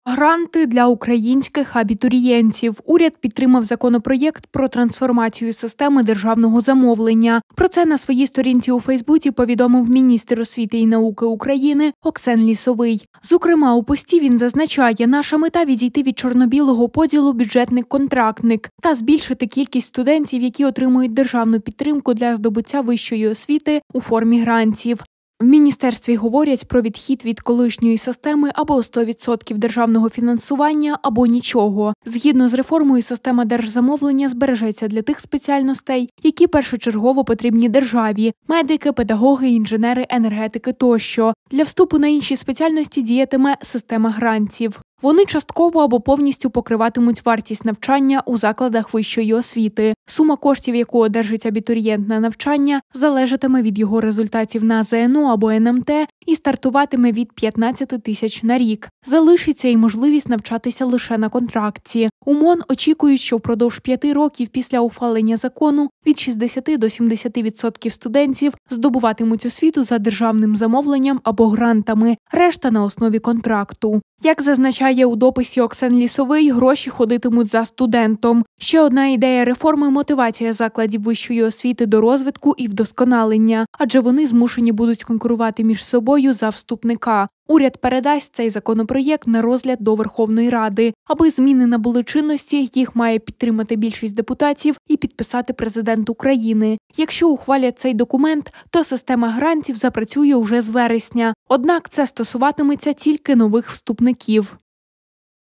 Гранти для українських абітурієнтів. Уряд підтримав законопроєкт про трансформацію системи державного замовлення. Про це на своїй сторінці у Фейсбуці повідомив міністр освіти і науки України Оксен Лісовий. Зокрема, у пості він зазначає, наша мета – відійти від чорно-білого поділу бюджетник-контрактник та збільшити кількість студентів, які отримують державну підтримку для здобуття вищої освіти у формі грантів. В міністерстві говорять про відхід від колишньої системи або 100% державного фінансування, або нічого. Згідно з реформою, система держзамовлення збережеться для тих спеціальностей, які першочергово потрібні державі – медики, педагоги, інженери, енергетики тощо. Для вступу на інші спеціальності діятиме система грантів. Вони частково або повністю покриватимуть вартість навчання у закладах вищої освіти. Сума коштів, яку одержить абітурієнт на навчання, залежатиме від його результатів на ЗНО або НМТ і стартуватиме від 15 тисяч на рік. Залишиться і можливість навчатися лише на контракті. У МОН очікують, що впродовж 5 років після ухвалення закону від 60 до 70% студентів здобуватимуть освіту за державним замовленням або грантами, решта на основі контракту. Як зазначає у дописі Оксен Лісовий, гроші ходитимуть за студентом. Ще одна ідея реформи – мотивація закладів вищої освіти до розвитку і вдосконалення, адже вони змушені будуть конкурувати між собою за вступника. Уряд передасть цей законопроєкт на розгляд до Верховної Ради. Аби зміни набули чинності, їх має підтримати більшість депутатів і підписати президент України. Якщо ухвалять цей документ, то система грантів запрацює уже з вересня. Однак це стосуватиметься тільки нових вступників.